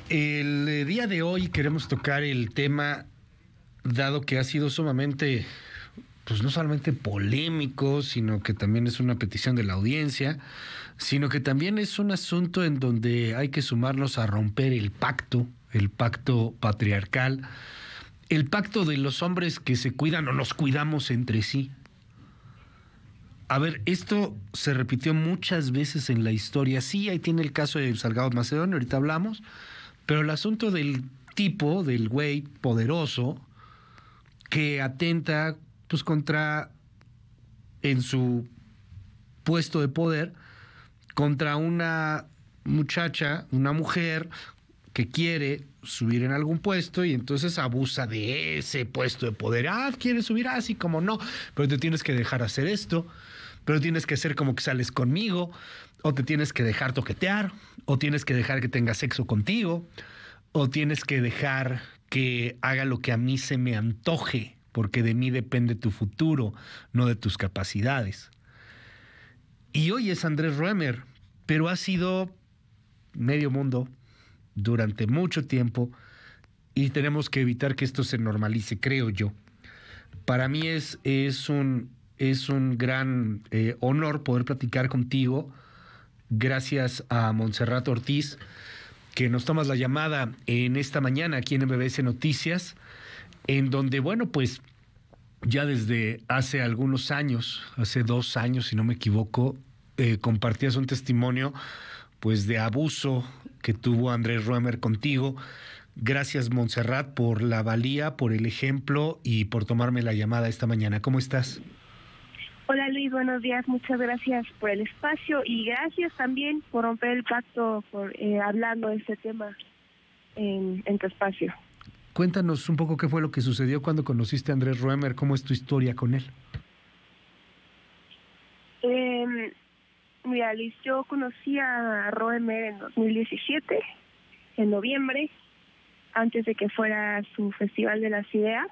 El día de hoy queremos tocar el tema, dado que ha sido sumamente, pues no solamente polémico, sino que también es una petición de la audiencia, sino que también es un asunto en donde hay que sumarnos a romper el pacto patriarcal, el pacto de los hombres que se cuidan o nos cuidamos entre sí. A ver, esto se repitió muchas veces en la historia. Sí, ahí tiene el caso de Salgado Macedonio, ahorita hablamos, pero el asunto del tipo, del güey poderoso, que atenta pues contra, en su puesto de poder, contra una muchacha, una mujer que quiere subir en algún puesto y entonces abusa de ese puesto de poder. ¿Quieres subir? Sí, como no, pero te tienes que dejar hacer esto, pero tienes que hacer como que sales conmigo, o te tienes que dejar toquetear, o tienes que dejar que tenga sexo contigo, o tienes que dejar que haga lo que a mí se me antoje, porque de mí depende tu futuro, no de tus capacidades. Y hoy es Andrés Roemer, pero ha sido medio mundo durante mucho tiempo y tenemos que evitar que esto se normalice, creo yo. Para mí es un gran honor poder platicar contigo, gracias a Montserrat Ortiz, que nos tomas la llamada en esta mañana aquí en MBS Noticias, en donde, bueno, pues ya desde hace algunos años, hace 2 años, si no me equivoco, compartías un testimonio pues de abuso que tuvo Andrés Roemer contigo. Gracias, Montserrat, por la valía, por el ejemplo y por tomarme la llamada esta mañana. ¿Cómo estás? Hola Luis, buenos días, muchas gracias por el espacio y gracias también por romper el pacto, por hablando de este tema en tu espacio. Cuéntanos un poco qué fue lo que sucedió cuando conociste a Andrés Roemer, cómo es tu historia con él. Mira Luis, yo conocí a Roemer en 2017, en noviembre, antes de que fuera su Festival de las Ideas.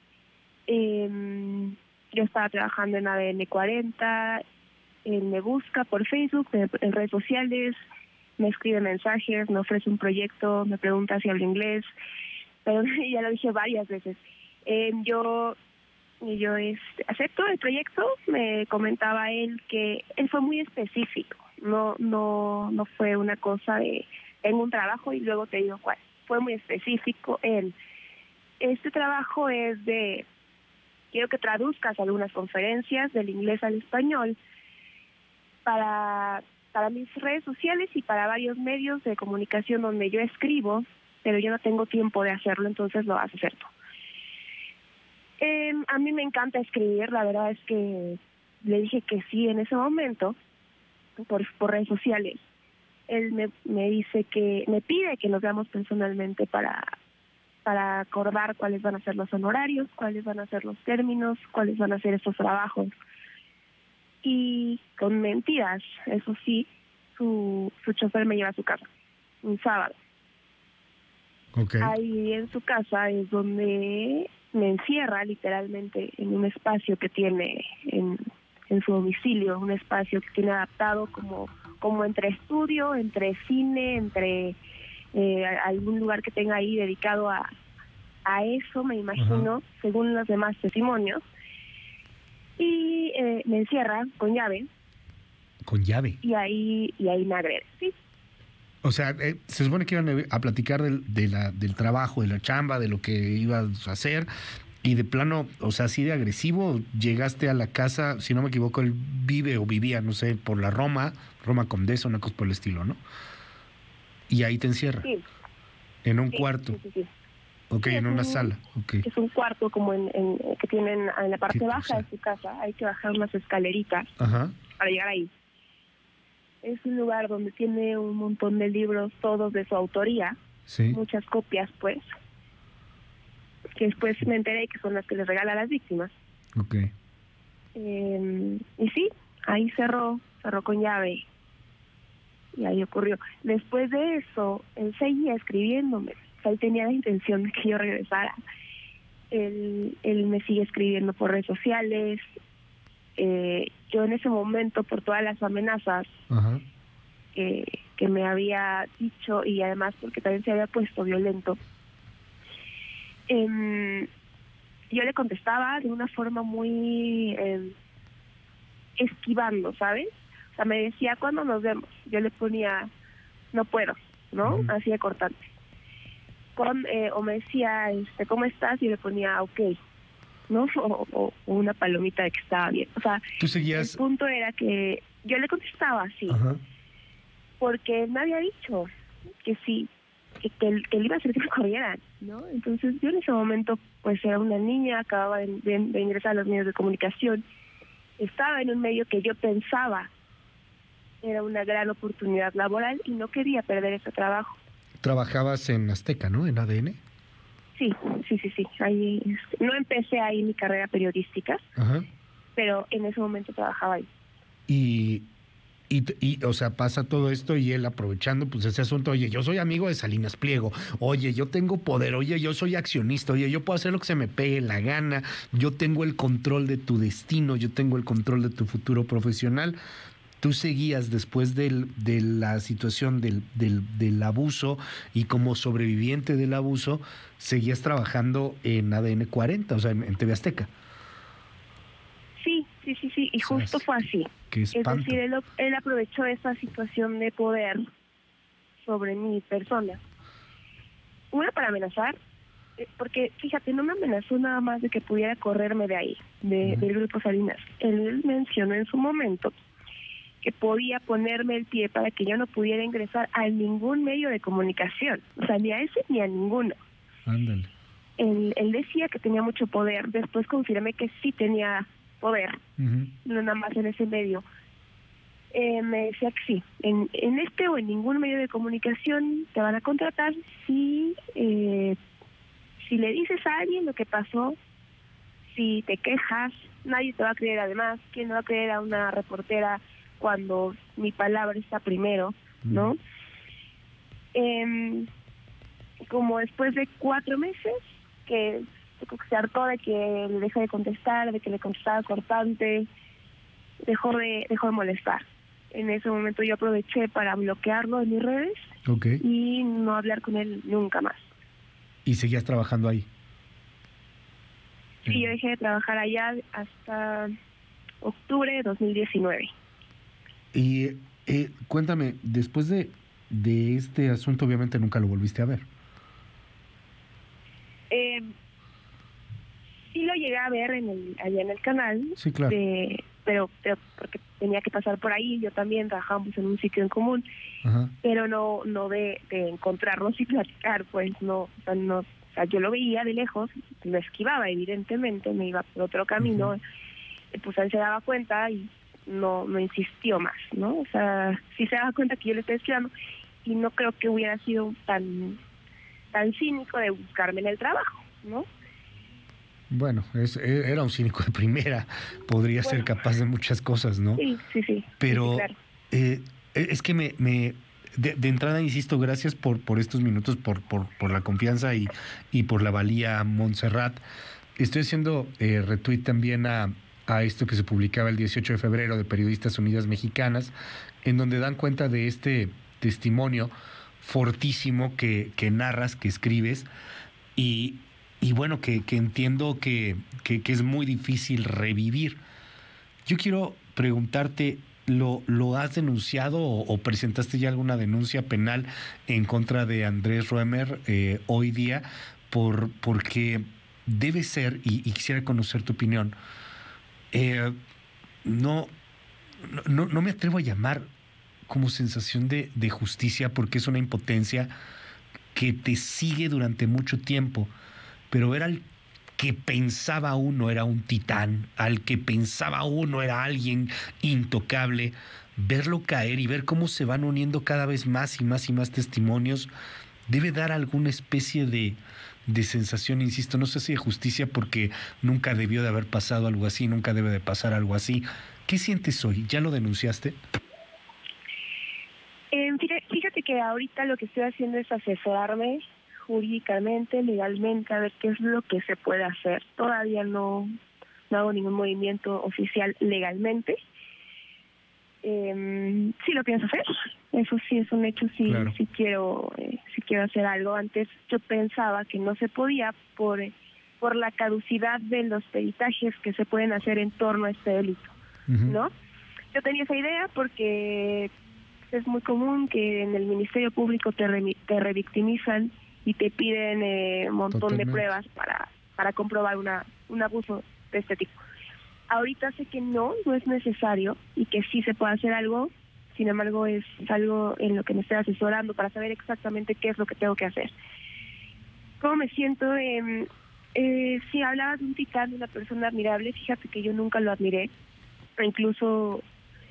Yo estaba trabajando en ADN 40, él me busca por Facebook, en redes sociales, me escribe mensajes, me ofrece un proyecto, me pregunta si hablo inglés, pero ya lo dije varias veces. Yo acepto el proyecto. Me comentaba él que él fue muy específico, no fue una cosa de tengo un trabajo y luego te digo cuál. Fue muy específico él. Este trabajo es de quiero que traduzcas algunas conferencias del inglés al español para mis redes sociales y para varios medios de comunicación donde yo escribo, pero yo no tengo tiempo de hacerlo, entonces lo vas a hacer tú. A mí me encanta escribir, la verdad es que le dije que sí en ese momento, por redes sociales. Él me dice que, me pide que nos veamos personalmente para acordar cuáles van a ser los honorarios, cuáles van a ser los términos, cuáles van a ser estos trabajos. Y con mentiras, eso sí, su chofer me lleva a su casa, un sábado. Okay. Ahí en su casa es donde me encierra literalmente en un espacio que tiene en su domicilio, un espacio que tiene adaptado como entre estudio, entre cine, entre algún lugar que tenga ahí dedicado a eso, me imagino. Ajá. Según los demás testimonios. Y me encierra con llave. ¿Con llave? Y ahí me agrede, sí. O sea, se supone que iban a platicar del trabajo, de la chamba, de lo que ibas a hacer, y de plano, o sea, así de agresivo, llegaste a la casa, si no me equivoco, él vive o vivía, no sé, por la Roma Condesa, una cosa por el estilo, ¿no? Y ahí te encierra. Sí. En un cuarto. Sí. Ok, sí, en una sala. Okay. Es un cuarto como que tienen en la parte baja de su casa. Hay que bajar unas escaleritas. Ajá. Para llegar ahí. Es un lugar donde tiene un montón de libros, todos de su autoría. Sí. Muchas copias, pues. Que después me enteré que son las que les regala a las víctimas. Ok. Y sí, ahí cerró con llave. Y ahí ocurrió. Después de eso, él seguía escribiéndome. O sea, él tenía la intención de que yo regresara. Él me sigue escribiendo por redes sociales. Yo en ese momento, por todas las amenazas que me había dicho, y además porque también se había puesto violento, yo le contestaba de una forma muy esquivando, ¿sabes? O sea, me decía, ¿cuándo nos vemos? Yo le ponía, no puedo, ¿no? Así de cortante. O me decía, ¿cómo estás? Y le ponía, ok, ¿no? O una palomita de que estaba bien. O sea, ¿Tú seguías? el punto era que yo le contestaba así, porque él me había dicho que sí, que él iba a hacer que me corrieran, ¿no? Entonces yo en ese momento, pues era una niña, acababa de ingresar a los medios de comunicación, estaba en un medio que yo pensaba era una gran oportunidad laboral y no quería perder ese trabajo. Trabajabas en Azteca, ¿no? En ADN. Sí. Ahí, no empecé ahí mi carrera periodística, pero en ese momento trabajaba ahí. Y, o sea, pasa todo esto y él aprovechando pues ese asunto, oye, yo soy amigo de Salinas Pliego, oye, yo tengo poder, oye, yo soy accionista, oye, yo puedo hacer lo que se me pegue la gana, yo tengo el control de tu destino, yo tengo el control de tu futuro profesional. Tú seguías después de la situación del abuso y como sobreviviente del abuso, seguías trabajando en ADN 40, o sea, en TV Azteca. Sí, y justo fue así. Qué espanto. Es decir, él aprovechó esa situación de poder sobre mi persona. Una, para amenazar, porque fíjate, no me amenazó nada más de que pudiera correrme de ahí, del Grupo Salinas. Él mencionó en su momento que podía ponerme el pie para que yo no pudiera ingresar a ningún medio de comunicación, o sea, ni a ese ni a ninguno. Ándale. Él decía que tenía mucho poder, después confirmé que sí tenía poder, no nada más en ese medio. Me decía que sí, en este o en ningún medio de comunicación te van a contratar si le dices a alguien lo que pasó, si te quejas, nadie te va a creer. Además, ¿quién no va a creer a una reportera cuando mi palabra está primero, ¿no? Como después de 4 meses, que se hartó de que le dejé de contestar, de que le contestaba cortante, dejó de molestar. En ese momento yo aproveché para bloquearlo en mis redes y no hablar con él nunca más. ¿Y seguías trabajando ahí? Sí, yo dejé de trabajar allá hasta octubre de 2019. Y cuéntame, después de este asunto, obviamente nunca lo volviste a ver. Sí lo llegué a ver allá en el canal. Sí, claro. Pero porque tenía que pasar por ahí, yo también trabajamos en un sitio en común, pero no de encontrarnos y platicar, pues no, o sea, yo lo veía de lejos, lo esquivaba evidentemente, me iba por otro camino, pues él se daba cuenta y no insistió más, ¿no? O sea, sí se daba cuenta que yo le estaba esquivando y no creo que hubiera sido tan cínico de buscarme en el trabajo, ¿no? Bueno, era un cínico de primera, podría ser capaz de muchas cosas, ¿no? Sí. Pero sí, claro. Es que de entrada, insisto, gracias por estos minutos, por la confianza y por la valía, Montserrat. Estoy haciendo retweet también a esto que se publicaba el 18 de febrero de Periodistas Unidas Mexicanas, en donde dan cuenta de este testimonio fortísimo que narras, que escribes, y bueno, que entiendo que es muy difícil revivir. Yo quiero preguntarte, ¿lo has denunciado o presentaste ya alguna denuncia penal en contra de Andrés Roemer hoy día? Porque debe ser, y quisiera conocer tu opinión, no me atrevo a llamar como sensación de justicia, porque es una impotencia que te sigue durante mucho tiempo, pero era el que pensaba uno era un titán, al que pensaba uno era alguien intocable, verlo caer y ver cómo se van uniendo cada vez más y más y más testimonios, debe dar alguna especie de sensación, insisto, no sé si de justicia, porque nunca debió de haber pasado algo así, nunca debe de pasar algo así. ¿Qué sientes hoy? ¿Ya lo denunciaste? Fíjate que ahorita lo que estoy haciendo es asesorarme jurídicamente, legalmente, a ver qué es lo que se puede hacer. Todavía no hago ningún movimiento oficial legalmente. Sí lo pienso hacer. Eso sí es un hecho, sí, Claro. sí quiero hacer algo. Antes yo pensaba que no se podía por la caducidad de los peritajes que se pueden hacer en torno a este delito, ¿no? Yo tenía esa idea porque es muy común que en el Ministerio Público te revictimizan y te piden un montón de pruebas para comprobar un abuso de este tipo. Ahorita sé que no es necesario y que sí se puede hacer algo. Sin embargo, es algo en lo que me estoy asesorando para saber exactamente qué es lo que tengo que hacer. ¿Cómo me siento? Si hablabas de un titán, de una persona admirable, fíjate que yo nunca lo admiré. Incluso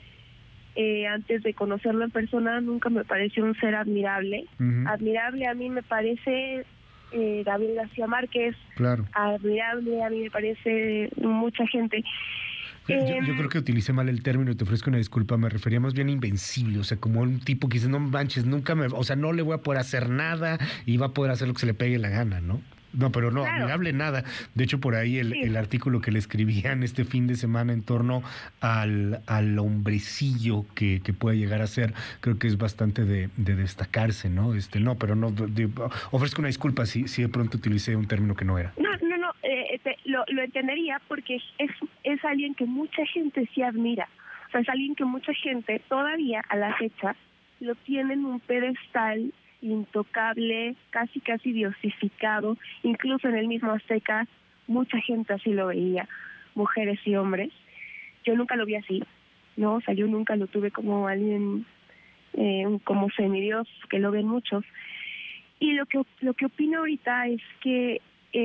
antes de conocerlo en persona, nunca me pareció un ser admirable. Admirable a mí me parece Gabriel García Márquez. Claro. Admirable a mí me parece mucha gente. Yo creo que utilicé mal el término y te ofrezco una disculpa. Me refería más bien a invencible, o sea, como un tipo que dice, no manches, o sea, no le voy a poder hacer nada y va a poder hacer lo que se le pegue la gana, ¿no? No, pero no, claro. Admirable nada. De hecho, por ahí el artículo que le escribían este fin de semana en torno al hombrecillo que puede llegar a ser, creo que es bastante de destacarse, ¿no? No, pero no, ofrezco una disculpa si de pronto utilicé un término que no era. No, lo entendería porque es alguien que mucha gente sí admira. O sea, es alguien que mucha gente todavía a la fecha lo tiene en un pedestal intocable, casi diosificado. Incluso en el mismo Azteca mucha gente así lo veía, mujeres y hombres. Yo nunca lo vi así, ¿no? O sea, yo nunca lo tuve como alguien, como semidios, que lo ven muchos. Y lo que opino ahorita es que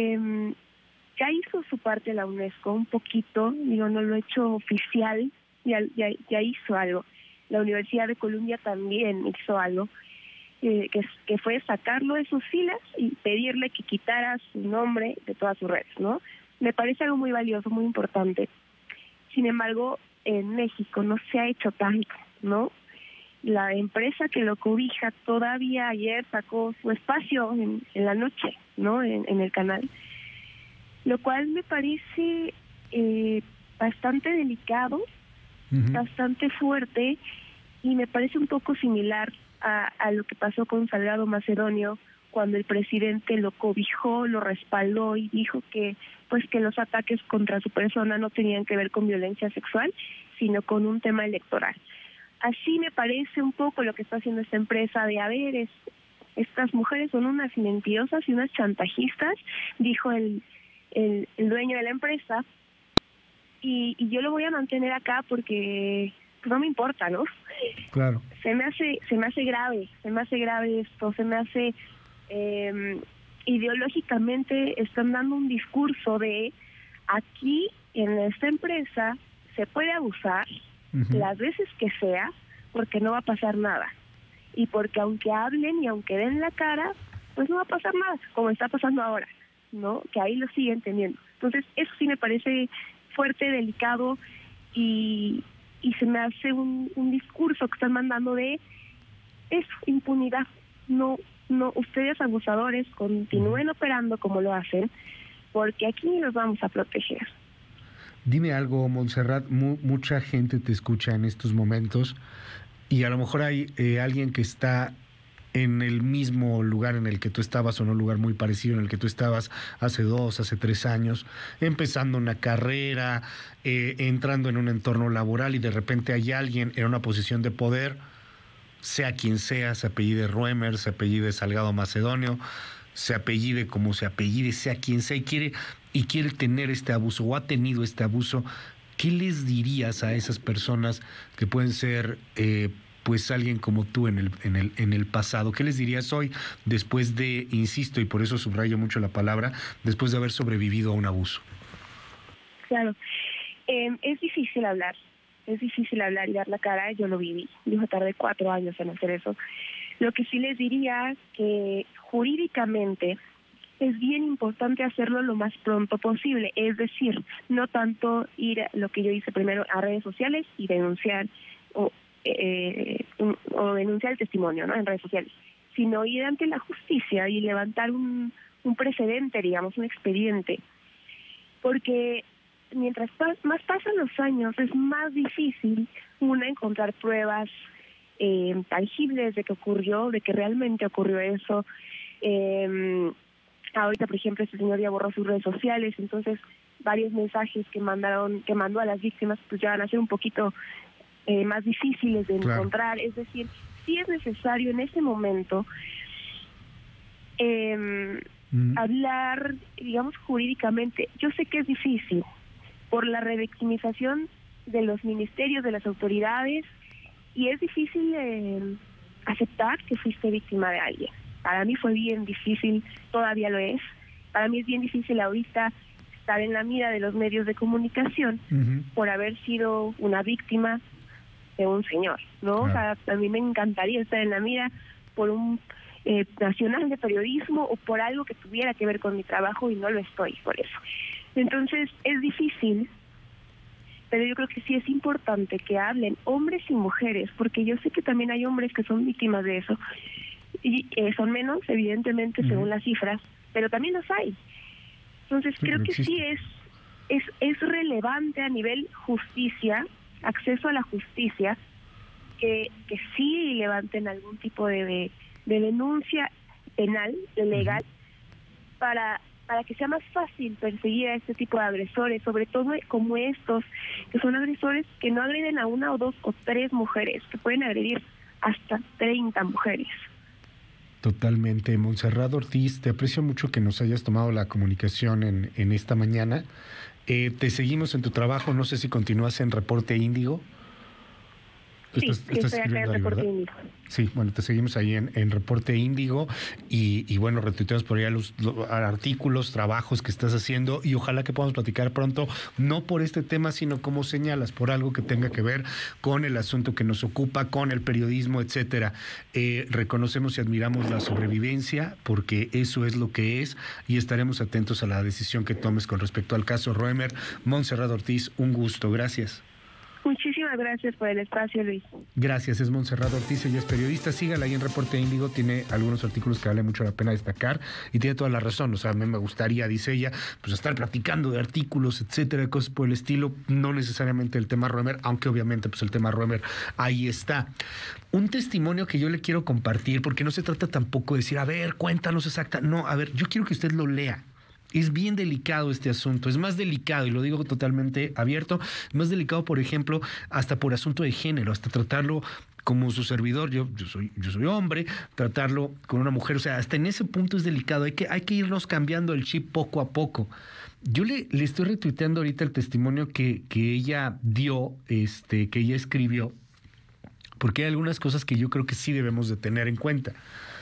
ya hizo su parte la UNESCO un poquito, digo, no lo he hecho oficial, ya hizo algo. La Universidad de Columbia también hizo algo, que fue sacarlo de sus filas y pedirle que quitara su nombre de todas sus redes, ¿no? Me parece algo muy valioso, muy importante. Sin embargo, en México no se ha hecho tanto, ¿no? La empresa que lo cobija todavía ayer sacó su espacio en la noche, ¿no? En el canal. Lo cual me parece bastante delicado, bastante fuerte, y me parece un poco similar a lo que pasó con Salgado Macedonio, cuando el presidente lo cobijó, lo respaldó y dijo que los ataques contra su persona no tenían que ver con violencia sexual, sino con un tema electoral. Así me parece un poco lo que está haciendo esta empresa de, a ver, estas mujeres son unas mentirosas y unas chantajistas, dijo el dueño de la empresa, y yo lo voy a mantener acá porque pues, no me importa, ¿no? Claro. Se me hace grave esto, se me hace ideológicamente están dando un discurso de aquí en esta empresa se puede abusar las veces que sea porque no va a pasar nada, y porque aunque hablen y aunque den la cara, pues no va a pasar nada, como está pasando ahora, ¿no? Que ahí lo siguen teniendo. Entonces eso sí me parece fuerte, delicado, y se me hace un discurso que están mandando de eso, impunidad. No, ustedes abusadores continúen operando como lo hacen, porque aquí los vamos a proteger. Dime algo, Montserrat, mucha gente te escucha en estos momentos y a lo mejor hay alguien que está en el mismo lugar en el que tú estabas o en un lugar muy parecido en el que tú estabas hace 2, hace 3 años, empezando una carrera, entrando en un entorno laboral y de repente hay alguien en una posición de poder, sea quien sea, se apellide Roemer, se apellide Salgado Macedonio, se apellide como se apellide, sea quien sea, y quiere tener este abuso o ha tenido este abuso. ¿Qué les dirías a esas personas que pueden ser pues alguien como tú en el pasado? ¿Qué les dirías hoy después de, insisto, y por eso subrayo mucho la palabra, después de haber sobrevivido a un abuso? Claro, es difícil hablar y dar la cara. Yo lo viví, yo tardé 4 años en hacer eso. Lo que sí les diría que jurídicamente es bien importante hacerlo lo más pronto posible, es decir, no tanto ir a lo que yo hice primero a redes sociales y denunciar o denunciar el testimonio, ¿no?, en redes sociales, sino ir ante la justicia y levantar un precedente, digamos, un expediente, porque mientras más pasan los años es más difícil encontrar pruebas, tangibles de que ocurrió, de que realmente ocurrió eso. Ahorita, por ejemplo, este señor ya borró sus redes sociales, entonces varios mensajes que mandó a las víctimas pues ya van a ser un poquito más difíciles de encontrar. Es decir, sí es necesario en ese momento hablar, digamos, jurídicamente. Yo sé que es difícil por la revictimización de los ministerios, de las autoridades, y es difícil aceptar que fuiste víctima de alguien. Para mí fue bien difícil, todavía lo es. Para mí es bien difícil ahorita estar en la mira de los medios de comunicación por haber sido una víctima de un señor, ¿no? Claro. O sea, a mí me encantaría estar en la mira por un nacional de periodismo o por algo que tuviera que ver con mi trabajo, y no lo estoy por eso. Entonces es difícil, pero yo creo que sí es importante que hablen hombres y mujeres, porque yo sé que también hay hombres que son víctimas de eso, y son menos, evidentemente, según las cifras, pero también los hay. Entonces creo que sí es relevante a nivel justicia, acceso a la justicia, que sí levanten algún tipo de denuncia penal, legal, para que sea más fácil perseguir a este tipo de agresores, sobre todo como estos, que son agresores que no agreden a una o dos o tres mujeres, que pueden agredir hasta 30 mujeres. Totalmente. Montserrat Ortiz, te aprecio mucho que nos hayas tomado la comunicación en esta mañana. Te seguimos en tu trabajo, no sé si continúas en Reporte Índigo. Sí, estás estoy acá en Reporte Índigo. Sí, bueno, te seguimos ahí en Reporte Índigo y bueno, retuiteamos por ahí los artículos, trabajos que estás haciendo, y ojalá que podamos platicar pronto, no por este tema, sino como señalas, por algo que tenga que ver con el asunto que nos ocupa, con el periodismo, etcétera. Reconocemos y admiramos la sobrevivencia, porque eso es lo que es, y estaremos atentos a la decisión que tomes con respecto al caso Roemer. Montserrat Ortiz, un gusto, gracias. Muchísimas gracias por el espacio, Luis. Gracias, es Montserrat Ortiz, ella es periodista, sígala ahí en Reporte Índigo, tiene algunos artículos que vale mucho la pena destacar, y tiene toda la razón. O sea, a mí me gustaría, dice ella, pues estar platicando de artículos, etcétera, cosas por el estilo, no necesariamente el tema Roemer, aunque obviamente pues el tema Roemer ahí está. Un testimonio que yo le quiero compartir, porque no se trata tampoco de decir, a ver, cuéntanos exacta, no, a ver, yo quiero que usted lo lea. Es bien delicado este asunto, es más delicado, y lo digo totalmente abierto, más delicado, por ejemplo, hasta por asunto de género, hasta tratarlo como su servidor, yo soy hombre, tratarlo con una mujer, o sea, hasta en ese punto es delicado, hay que irnos cambiando el chip poco a poco. Yo le estoy retuiteando ahorita el testimonio que ella dio, que ella escribió, porque hay algunas cosas que yo creo que sí debemos de tener en cuenta.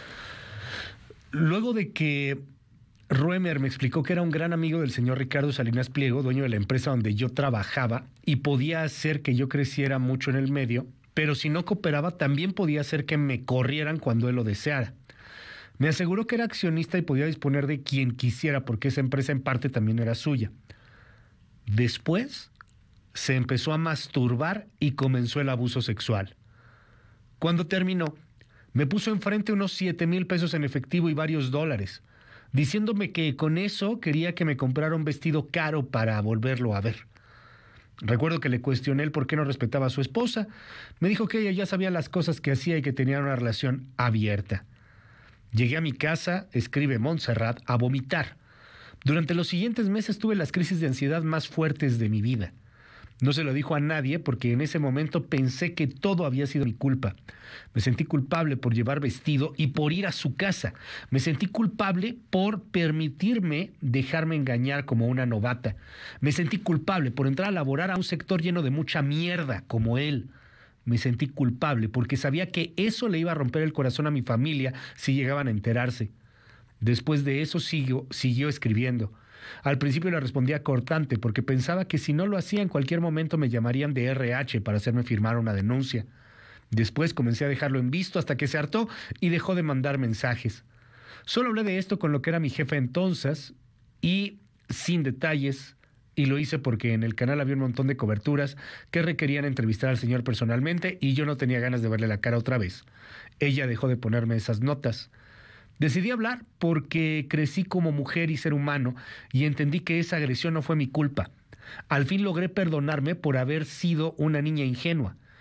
Luego de que Roemer me explicó que era un gran amigo del señor Ricardo Salinas Pliego, dueño de la empresa donde yo trabajaba, y podía hacer que yo creciera mucho en el medio, pero si no cooperaba también podía hacer que me corrieran cuando él lo deseara. Me aseguró que era accionista y podía disponer de quien quisiera, porque esa empresa en parte también era suya. Después se empezó a masturbar y comenzó el abuso sexual. Cuando terminó, me puso enfrente unos 7,000 pesos en efectivo y varios dólares, diciéndome que con eso quería que me comprara un vestido caro para volverlo a ver. Recuerdo que le cuestioné el por qué no respetaba a su esposa. Me dijo que ella ya sabía las cosas que hacía y que tenía una relación abierta. Llegué a mi casa, escribe Montserrat, a vomitar. Durante los siguientes meses tuve las crisis de ansiedad más fuertes de mi vida. No se lo dijo a nadie porque en ese momento pensé que todo había sido mi culpa. Me sentí culpable por llevar vestido y por ir a su casa. Me sentí culpable por permitirme dejarme engañar como una novata. Me sentí culpable por entrar a laborar a un sector lleno de mucha mierda como él. Me sentí culpable porque sabía que eso le iba a romper el corazón a mi familia si llegaban a enterarse. Después de eso siguió escribiendo. Al principio le respondía cortante porque pensaba que si no lo hacía en cualquier momento me llamarían de RH para hacerme firmar una denuncia. Después comencé a dejarlo en visto hasta que se hartó y dejó de mandar mensajes. Solo hablé de esto con lo que era mi jefe entonces y sin detalles, y lo hice porque en el canal había un montón de coberturas que requerían entrevistar al señor personalmente y yo no tenía ganas de verle la cara otra vez. Ella dejó de ponerme esas notas. Decidí hablar porque crecí como mujer y ser humano y entendí que esa agresión no fue mi culpa. Al fin logré perdonarme por haber sido una niña ingenua.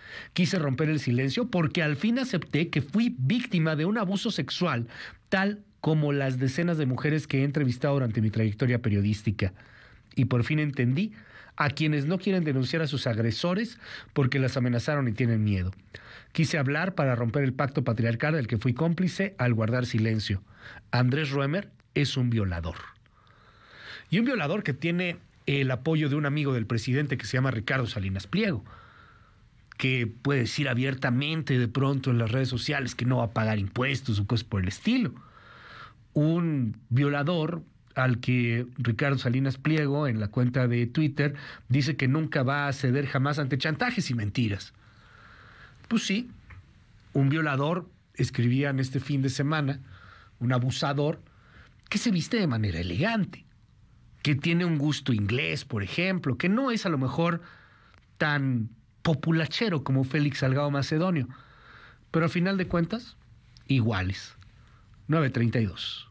Quise romper el silencio porque al fin acepté que fui víctima de un abuso sexual, tal como las decenas de mujeres que he entrevistado durante mi trayectoria periodística. Y por fin entendí a quienes no quieren denunciar a sus agresores porque las amenazaron y tienen miedo. Quise hablar para romper el pacto patriarcal del que fui cómplice al guardar silencio. Andrés Roemer es un violador. Y un violador que tiene el apoyo de un amigo del presidente que se llama Ricardo Salinas Pliego, que puede decir abiertamente de pronto en las redes sociales que no va a pagar impuestos o cosas por el estilo. Un violador al que Ricardo Salinas Pliego, en la cuenta de Twitter, dice que nunca va a ceder jamás ante chantajes y mentiras. Pues sí, un violador, escribían este fin de semana, un abusador, que se viste de manera elegante, que tiene un gusto inglés, por ejemplo, que no es a lo mejor tan populachero como Félix Salgado Macedonio, pero al final de cuentas, iguales. 9:32.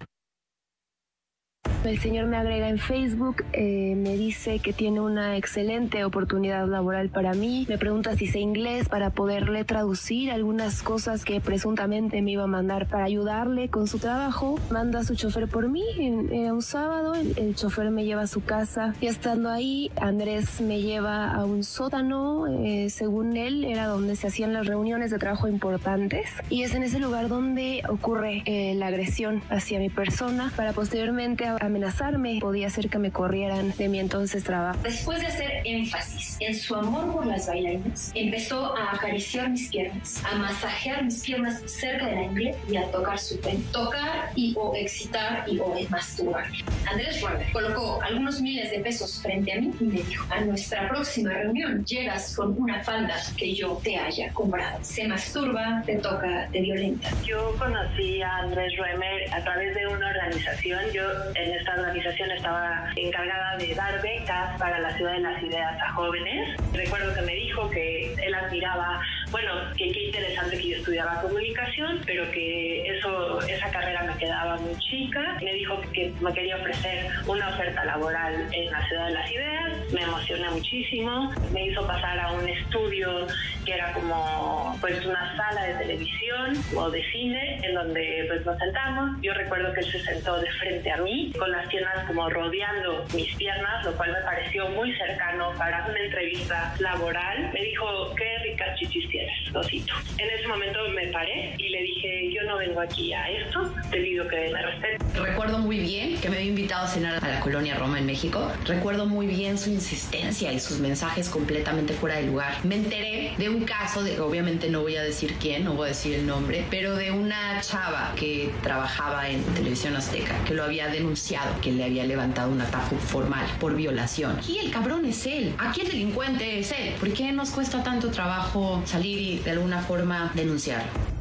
El señor me agrega en Facebook, me dice que tiene una excelente oportunidad laboral para mí, me pregunta si sé inglés para poderle traducir algunas cosas que presuntamente me iba a mandar para ayudarle con su trabajo. Manda a su chofer por mí, era un sábado, el chofer me lleva a su casa y estando ahí, Andrés me lleva a un sótano, según él era donde se hacían las reuniones de trabajo importantes y es en ese lugar donde ocurre la agresión hacia mi persona para posteriormente amenazarme, podía hacer que me corrieran de mi entonces trabajo. Después de hacer énfasis en su amor por las bailarinas, empezó a acariciar mis piernas, a masajear mis piernas cerca de la ingle y a tocar su pene. Tocar y o excitar y o masturbar. Andrés Roemer colocó algunos miles de pesos frente a mí y me dijo: a nuestra próxima reunión llegas con una falda que yo te haya comprado. Se masturba, te toca, te violenta. Yo conocí a Andrés Roemer a través de una organización. Yo en esta organización estaba encargada de dar becas para la Ciudad de las Ideas a jóvenes. Recuerdo que me dijo que él admiraba, que qué interesante que yo estudiaba comunicación, pero que esa carrera me quedaba muy chica. Me dijo que me quería ofrecer una oferta laboral en la Ciudad de las Ideas. Me emocioné muchísimo. Me hizo pasar a un estudio que era como una sala de televisión o de cine en donde nos sentamos. Yo recuerdo que él se sentó de frente a mí con las piernas como rodeando mis piernas, lo cual me pareció muy cercano para una entrevista laboral. Me dijo: qué ricas chichis tienes, Osito. En ese momento me paré y le dije: yo no vengo aquí a esto, te pido que me respetes. Recuerdo muy bien que me había invitado a cenar a la colonia Roma en México. Recuerdo muy bien su insistencia y sus mensajes completamente fuera de lugar. Me enteré de un caso, obviamente no voy a decir quién, no voy a decir el nombre, pero de una chava que trabajaba en Televisión Azteca, que lo había denunciado, que le había levantado un atajo formal por violación. Y el cabrón es él. Aquí el delincuente es él. ¿Por qué nos cuesta tanto trabajo salir y de alguna forma denunciarlo?